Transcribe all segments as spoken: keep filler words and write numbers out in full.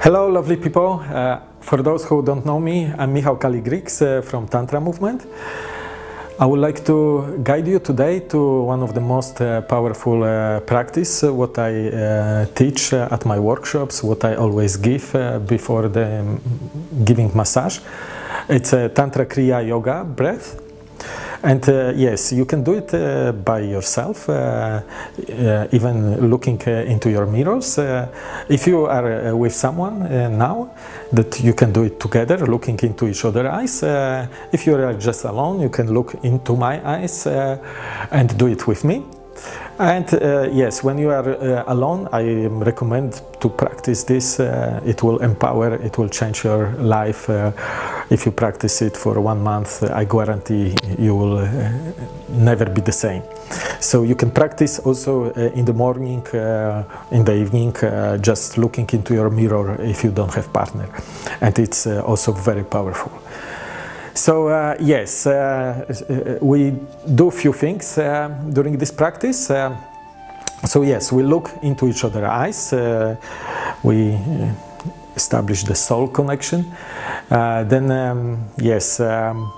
Hello, lovely people. Uh, for those who don't know me, I'm Michał Kaligriks uh, from Tantra Movement. I would like to guide you today to one of the most uh, powerful uh, practice, uh, what I uh, teach uh, at my workshops, what I always give uh, before the um, giving massage. It's a Tantra Kriya Yoga breath. And uh, yes, you can do it uh, by yourself, uh, uh, even looking uh, into your mirrors. Uh, if you are uh, with someone uh, now, that you can do it together, looking into each other's eyes. Uh, if you are just alone, you can look into my eyes uh, and do it with me. And uh, yes, when you are uh, alone, I recommend to practice this. Uh, it will empower, it will change your life. Uh, if you practice it for one month, I guarantee you will uh, never be the same. So you can practice also uh, in the morning, uh, in the evening, uh, just looking into your mirror if you don't have partner. And it's uh, also very powerful. So uh, yes, uh, we do a few things uh, during this practice. Uh, so yes, we look into each other's eyes. Uh, we establish the soul connection. Uh, then um, yes, um,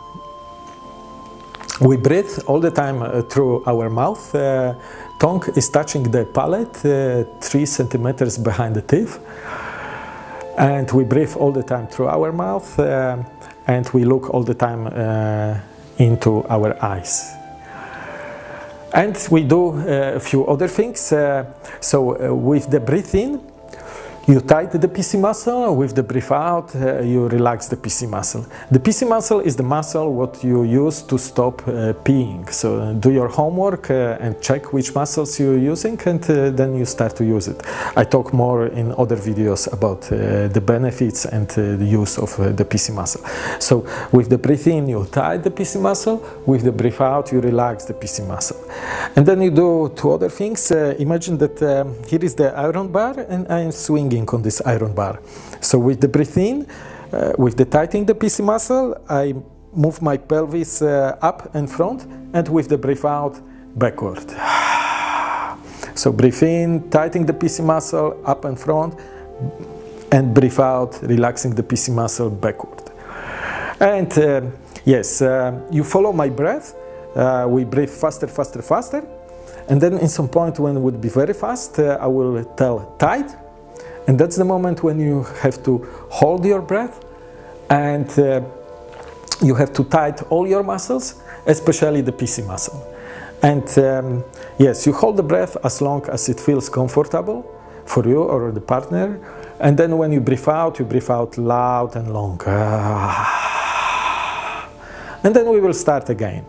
we breathe all the time uh, through our mouth. Uh, tongue is touching the palate, uh, three centimeters behind the teeth. And we breathe all the time through our mouth. Uh, And we look all the time uh, into our eyes. And we do uh, a few other things. Uh, so uh, with the breath in, you tighten the P C muscle. With the breath out, uh, you relax the P C muscle. The P C muscle is the muscle what you use to stop uh, peeing. So do your homework uh, and check which muscles you're using, and uh, then you start to use it. I talk more in other videos about uh, the benefits and uh, the use of uh, the P C muscle. So with the breath in, you tighten the P C muscle. With the breath out, you relax the P C muscle. And then you do two other things. Uh, imagine that um, here is the iron bar, and I'm swinging on this iron bar. So with the breath in, uh, with the tightening the P C muscle, I move my pelvis uh, up and front, and with the breath out, backward. So breathe in, tightening the P C muscle, up and front, and breathe out, relaxing the P C muscle, backward. And uh, yes, uh, you follow my breath. Uh, we breathe faster, faster, faster. And then in some point when it would be very fast, uh, I will tell tight. And that's the moment when you have to hold your breath, and uh, you have to tighten all your muscles, especially the P C muscle. And um, yes, you hold the breath as long as it feels comfortable for you or the partner. And then when you breathe out, you breathe out loud and long. And then we will start again.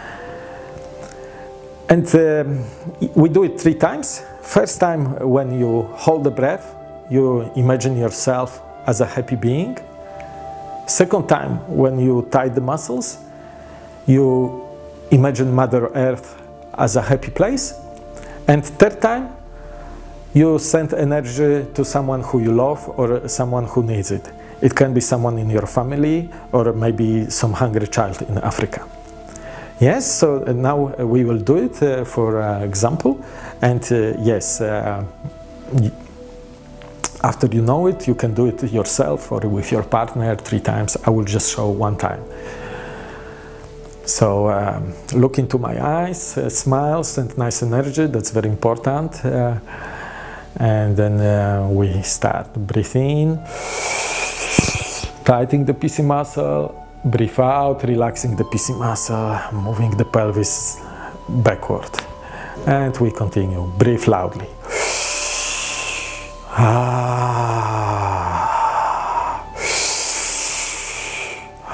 And um, we do it three times. First time when you hold the breath, you imagine yourself as a happy being. Second time, when you tie the muscles, you imagine Mother Earth as a happy place. And third time, you send energy to someone who you love or someone who needs it. It can be someone in your family or maybe some hungry child in Africa. Yes, so now we will do it uh, for uh, example. And uh, yes, uh, after you know it, you can do it yourself or with your partner three times. I will just show one time. So um, look into my eyes, uh, smiles and nice energy, that's very important. Uh, and then uh, we start. Breathe in, tightening the P C muscle, breathe out, relaxing the P C muscle, moving the pelvis backward. And we continue. Breathe loudly. Ah. Ah.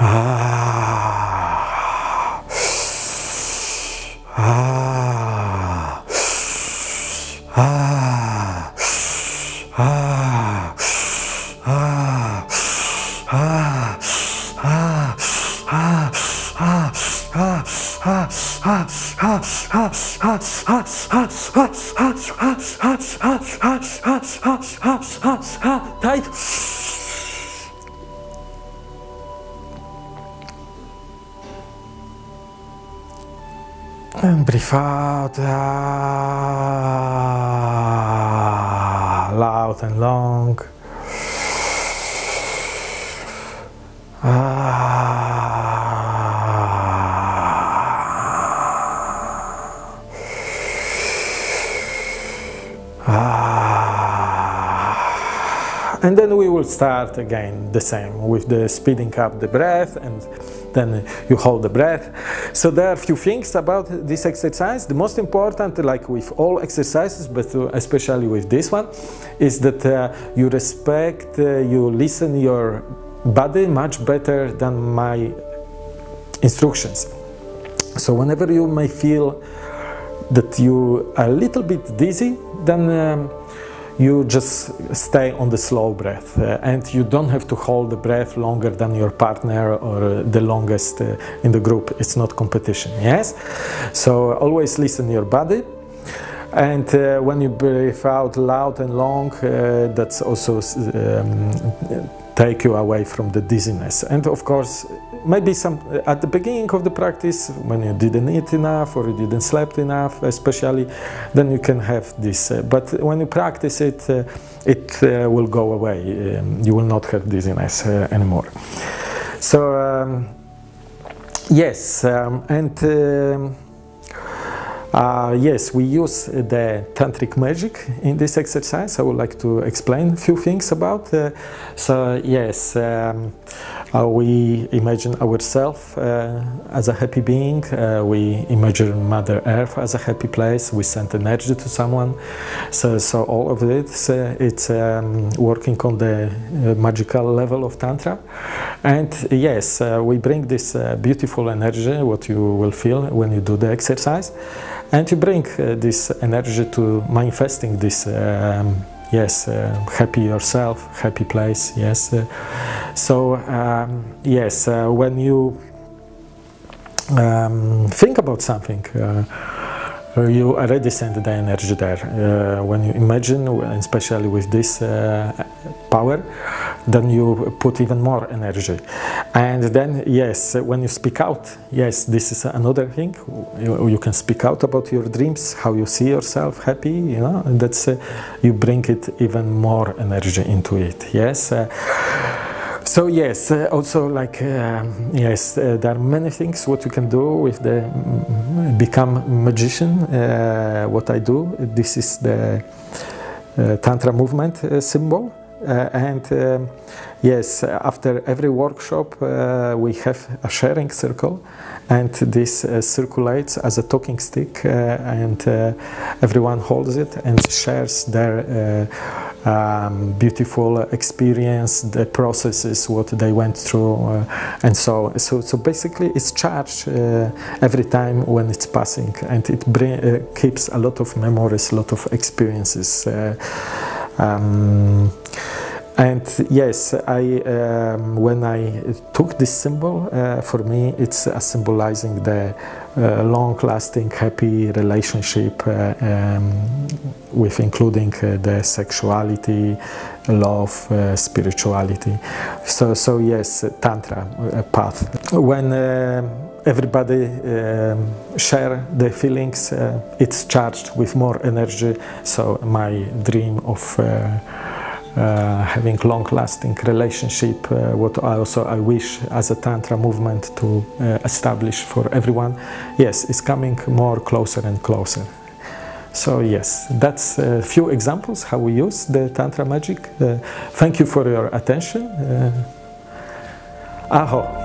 Ah. Ah. Ah. Ah. Tight. And breathe out. Ah, loud and long. And then we will start again the same with the speeding up the breath, and then you hold the breath. So there are a few things about this exercise. The most important, like with all exercises, but especially with this one, is that uh, you respect, uh, you listen your body much better than my instructions. So whenever you may feel that you are a little bit dizzy, then um, you just stay on the slow breath, uh, and you don't have to hold the breath longer than your partner or uh, the longest uh, in the group. It's not competition, yes? So always listen to your body. And uh, when you breathe out loud and long, uh, that's also um, take you away from the dizziness. And of course, maybe some at the beginning of the practice, when you didn't eat enough or you didn't sleep enough, especially, then you can have this. Uh, but when you practice it, uh, it uh, will go away. Um, you will not have dizziness uh, anymore. So um, yes, um, and. Um, Uh, yes, we use the tantric magic in this exercise. I would like to explain a few things about. Uh, so yes, um, uh, we imagine ourselves uh, as a happy being. Uh, we imagine Mother Earth as a happy place. We send energy to someone. So, so all of it, uh, it's um, working on the uh, magical level of Tantra. And yes, uh, we bring this uh, beautiful energy, what you will feel when you do the exercise. And you bring uh, this energy to manifesting this, um, yes, uh, happy yourself, happy place, yes. Uh, so, um, yes, uh, when you um, think about something, uh, you already send the energy there. Uh, when you imagine, especially with this uh, power, then you put even more energy. And then, yes, when you speak out, yes, this is another thing. You, you can speak out about your dreams, how you see yourself happy, you know, and that's, uh, you bring it even more energy into it, yes. Uh, So yes, uh, also like uh, yes, uh, there are many things what you can do with the mm, become magician. Uh, what I do, this is the uh, Tantra movement uh, symbol, uh, and um, yes, after every workshop uh, we have a sharing circle, and this uh, circulates as a talking stick, uh, and uh, everyone holds it and shares their uh, Um, beautiful experience, the processes, what they went through, uh, and so so so basically it's charged uh, every time when it's passing, and it bring, uh, keeps a lot of memories, a lot of experiences. Uh, um, And yes, I um, when I took this symbol, uh, for me it's uh, symbolizing the uh, long-lasting, happy relationship, uh, um, with including uh, the sexuality, love, uh, spirituality. So, so yes, Tantra uh, path. When uh, everybody um, share their feelings, uh, it's charged with more energy. So my dream of uh, Uh, having long-lasting relationship, uh, what I also I wish as a Tantra movement to uh, establish for everyone, yes, it's coming more closer and closer. So yes, that's a few examples how we use the Tantra magic. Uh, thank you for your attention. Uh, aho.